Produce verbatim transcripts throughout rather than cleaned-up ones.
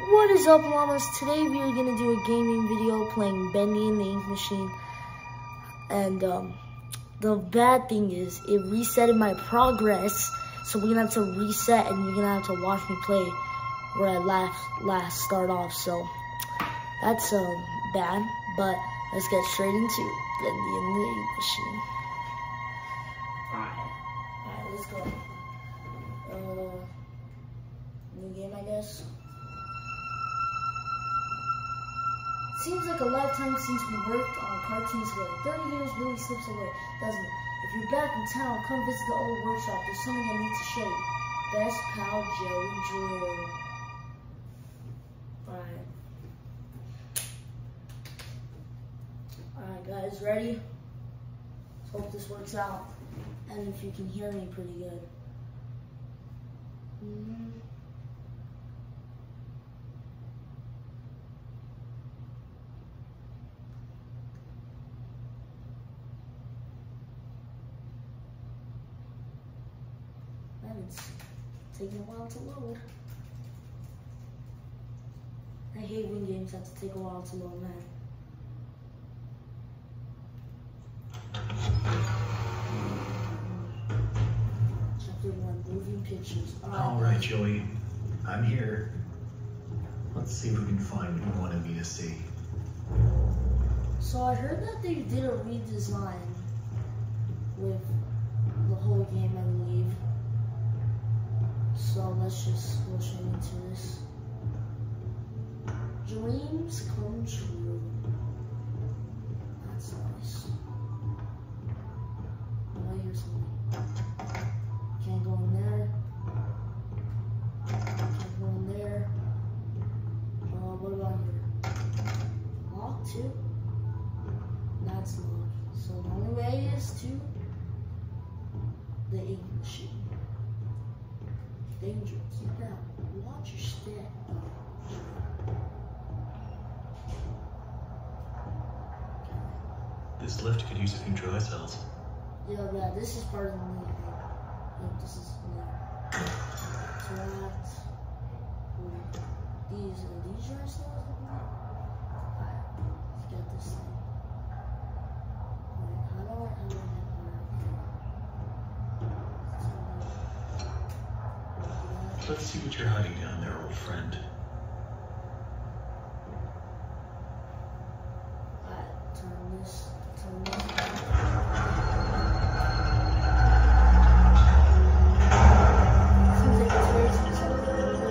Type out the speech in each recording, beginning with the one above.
What is up, llamas? Today we are gonna do a gaming video playing Bendy and the Ink Machine. And um, the bad thing is it resetted my progress, so we're gonna have to reset and you're gonna have to watch me play where I last last start off. So that's uh, bad, but let's get straight into Bendy and the Ink Machine. Alright, alright, let's go. Uh, new game, I guess. Seems like a lifetime since we worked on cartoons together. thirty years really slips away, doesn't it? If you're back in town, come visit the old workshop. There's something I need to show you. Best pal Joey Drew. Alright. Alright guys, ready? Let's hope this works out. And if you can hear me pretty good. Mm-hmm. It's taking a while to load. I hate when games have to take a while to load, man. Chapter one, moving pictures. All right, All right, Joey, I'm here. Let's see if we can find what you wanted me to see. So I heard that they did a redesign with the whole game, I believe. So let's just go straight into this. Dreams come true. That's nice. Oh, here's something. Can't go in there. Can't go in there. Uh, what about here? Lock too? That's locked. So the only way is to the ink machine. Danger. Keep out. Watch your step. This lift could use a few dry cells. Yeah, yeah, this is part of the new thing. Yeah, this is new. So that's these are these dry cells. Alright, let's get this thing. Wait, how do I how do I get Let's see what you're hiding down there, old friend. Alright, turn this, turn this. Seems like it's very sensitive.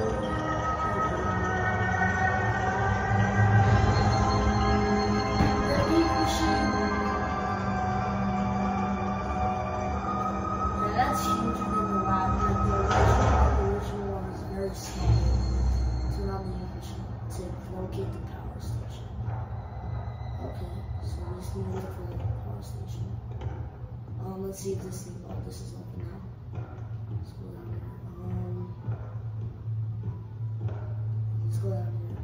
The ink machine. Yeah, that's huge in the lab, like the original. Very small. Turn on the ink machine to locate the power station. Okay, so we just need to look for the power station. Um, let's see if this thing. Oh, this is open now. Let's go down here. Um, let's go down here.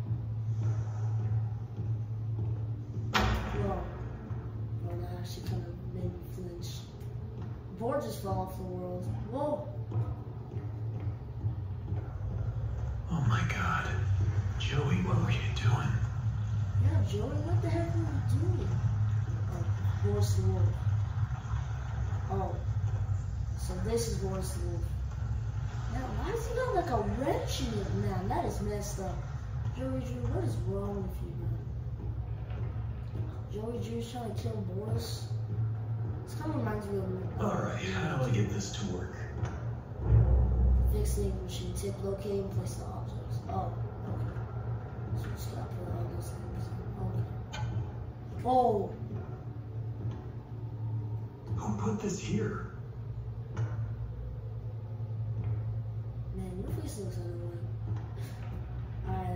Whoa. Oh, that actually kind of made me flinch. The board just fell off the world. Whoa. Oh my god. Joey, what were you doing? Yeah, Joey, what the heck were you doing? Oh, Boris the Wolf. Oh. So this is Boris the Wolf. Now, why does he got like a wrench in it? Man, that is messed up. Joey Drew, what is wrong with you, man? Joey Drew's trying to kill Boris. This kind of reminds me of... Alright, how do I get this to work? Fix the ink machine, tip, locate, and place the objects. Oh, okay. So we just gotta put all those things. Okay. Oh! Who put this here? Man, your face looks annoying. Alright.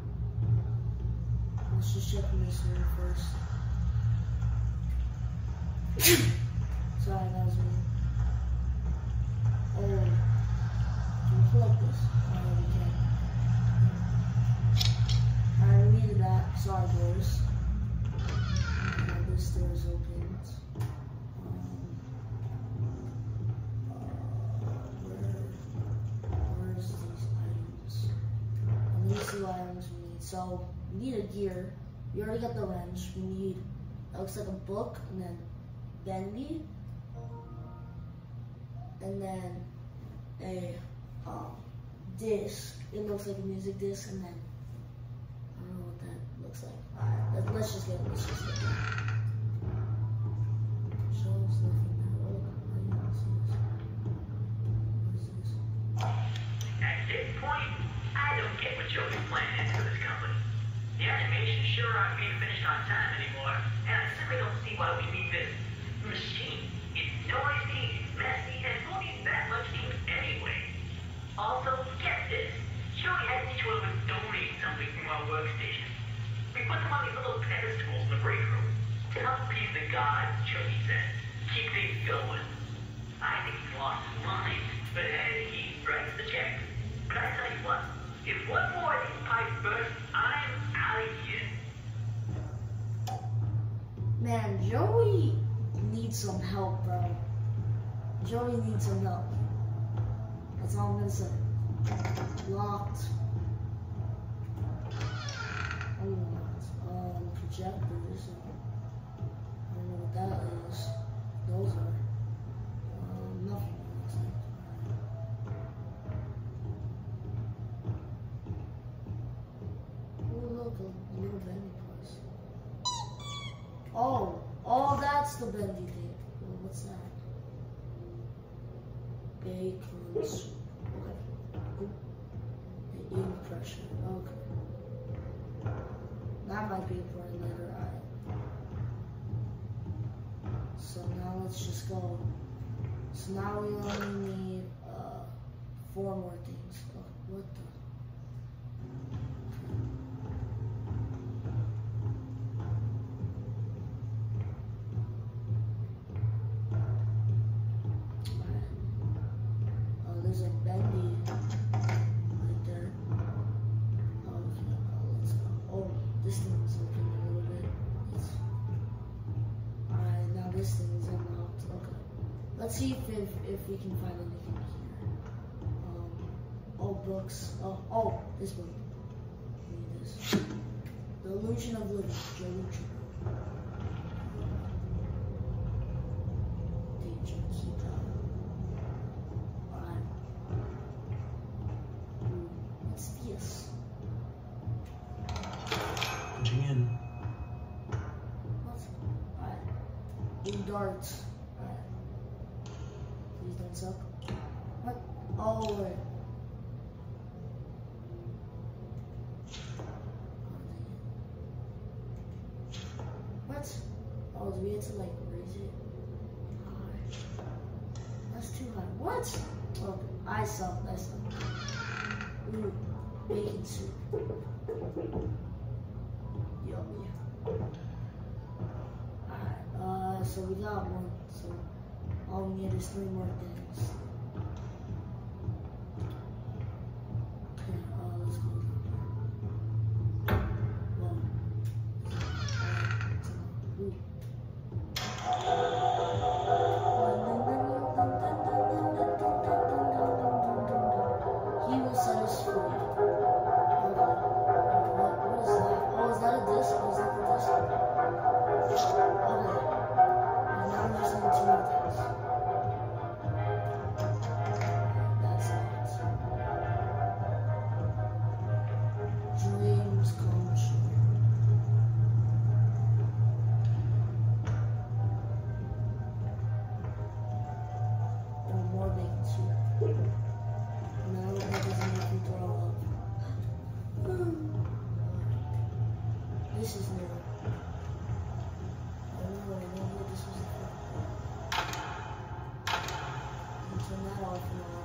Let's just check this one first. Sorry, that was me. Oh. Can we pull up this? Oh, we can. Alright, we needed that. Sorry, boys. Okay, this door is open. Um, uh, where, where's these items? two items we need. So we need a gear. We already got the wrench. We need, that looks like a book, and then bendy, and then a um, disc. It looks like a music disc, and then I don't know what that looks like. Alright, let, let's just get it. Let's just get it. Shows nothing now. Oh, how do you not see this? What is this? At this point, I don't get what Joey's plan is for this company. The animations sure aren't being finished on time anymore, and I simply don't see why we need this machine. It's noisy, it's messy, and who needs that much ink anyway? Also, get this. Joey had each one of us donate something from our workstation. We put them on these little pedestals in the break room to help appease the gods, Joey said. Keep things going. I think he's lost his mind, but hey, he writes the check. But I tell you what, if one more of these pipes burst, I'm out of here. Man, Joey needs some help, bro. Joey needs some help. That's all I'm gonna say. Locked. Unlocked. Um, projectors. I don't know what that is. Those are. Um, nothing. Looks like. Oh, look, a little bendy place. Oh, oh, that's the bendy thing. Oh, what's that? Bacon soup. Okay. The ink pressure. Okay. That might be important later. Alright. So now let's just go. So now we only need uh, four more things. Oh, what the? There's a bendy right there. Oh, okay. Oh, let's go. Oh, this thing is open a little bit. It's... Alright, now this thing is unlocked. Okay. Let's see if, if, if we can find anything here. Um, oh, books. Oh, oh, this book. We need this. The Illusion of Living. Joe Lucha. Danger. Keep that. What's this? Punching in. What? Alright. Blue darts. Alright. Please don't suck. What? Oh, wait. What? Oh, do we have to like raise it? High. That's too high. What? Oh, I suck. I suck. Ooh, bacon soup. Yummy. Alright, uh, so we got one. So all we need is three more things. Okay, uh, let's go down here. One. Ooh. He will set us free. Okay. What, what is that? Oh, is that a disc? Oh, is that the disc? Okay. And now we just need two more things. That's it. Dreams come true. Or more bacon soup. Now that doesn't make me throw up. This is new. I don't know, I don't know what this was for. And turn that off and on.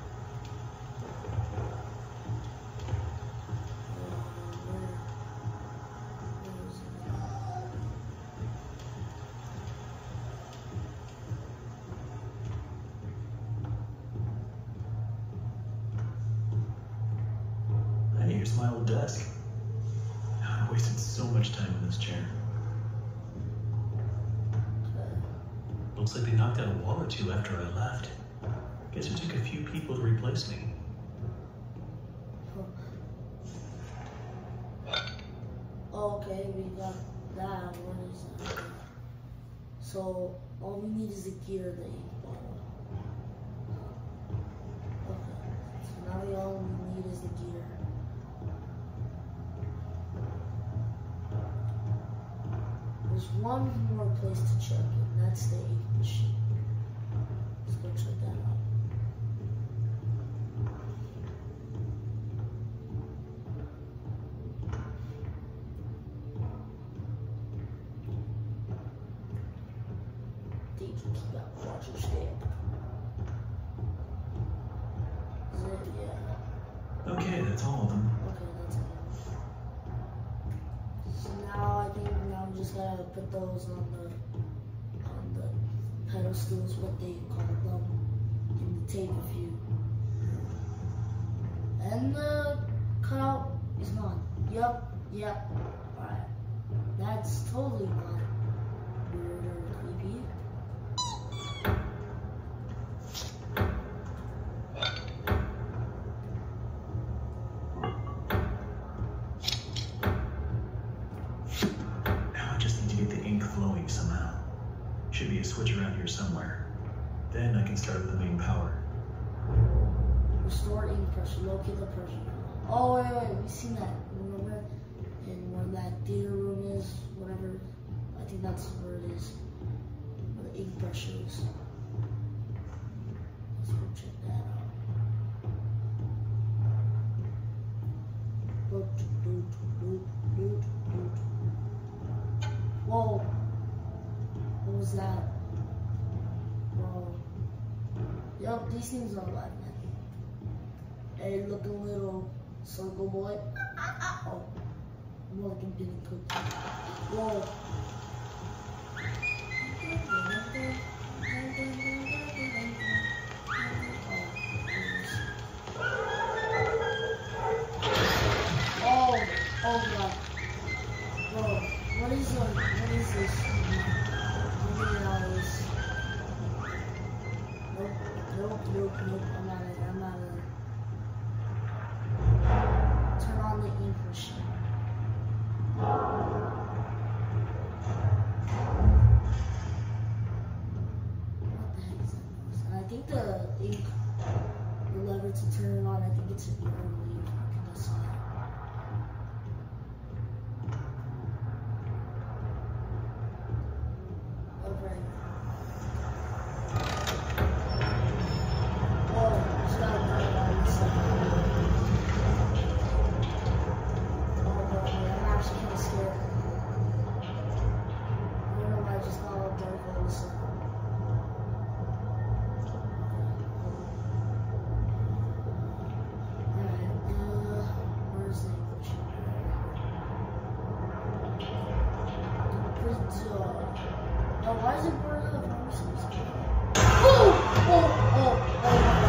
Uh, where? Where is it? Hey, here's my old desk. I wasted so much time in this chair. Looks like they knocked out a wall or two after I left. Guess it took a few people to replace me. Okay, we got that. What is that? So all we need is the gear, the ink bottle. Okay, so now we all we need is the gear. There's one more place to check, and that's the ink machine. Let's go check that out. Keep out, watch your step. Is it? Yeah. Okay, that's all of them. Okay, that's all. So now I think now we just gotta put those on the on the pedestals, what they call them, in the table view. And the cutout is gone. Yep, yep. Alright. That's totally gone. Weird or creepy. Flowing somehow. Should be a switch around here somewhere. Then I can start up the main power. Restore ink pressure. Locate the pressure. Oh wait, wait, we've seen that. Remember? And where that theater room is, whatever. I think that's where it is. Where the ink pressure is. Let's go check that out. Whoa. What was that? Whoa. Yup, these things are alive, man. Hey, look a little circle boy. Oh. More like I'm getting cooked. Whoa. Oh, oh god. Bro. What is uh, what is this? Maybe that was... Nope, nope, nope, nope, I'm out of it, I'm out of it. Turn on the ink machine. What the heck is that? And I think the ink, the lever to turn it on, I think it's an air relief. I think I saw it. Why is it burning the pharmacies? Oh! Oh! Oh! Oh!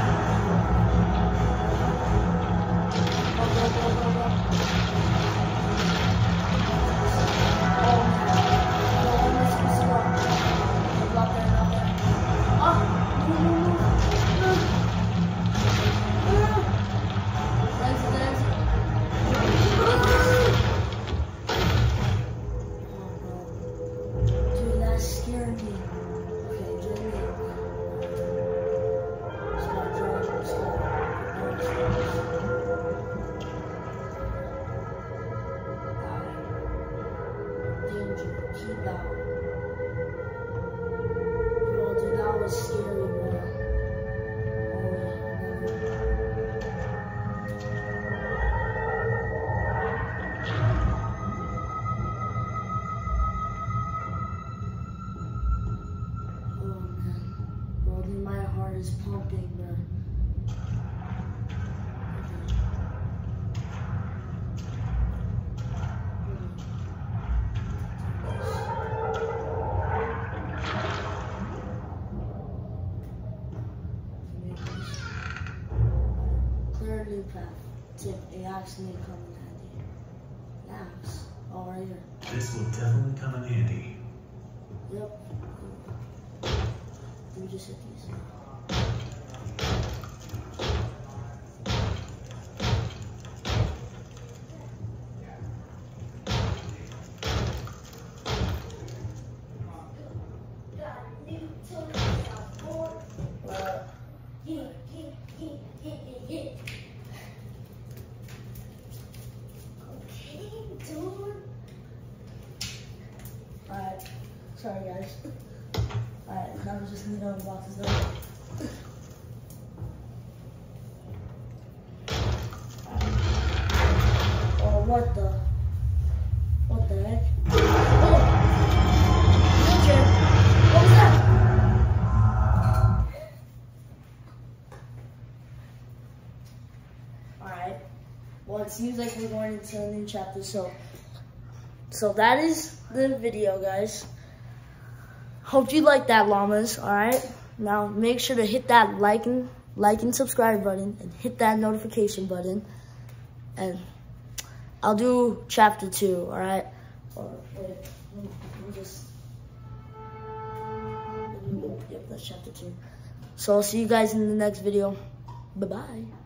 Keep out. Bro, dude, that was scary, bro. Oh, man. Bro, dude, my heart is pumping, bro. New path. Tip, a axe may come in handy. Axe? Oh, right here. This will definitely come in handy. Yep. Let me just hit these. Sorry, guys. Alright, now we're just gonna go in boxes though. Oh, what the? What the heck? Oh! Okay. What was that? Alright. Well, it seems like we're going into a new chapter, so... So that is the video, guys. Hope you like that, llamas, alright? Now, make sure to hit that like and, like and subscribe button, and hit that notification button. And I'll do chapter two, alright? Or, wait, let me, let me just... Yep, that's chapter two. So I'll see you guys in the next video. Bye-bye.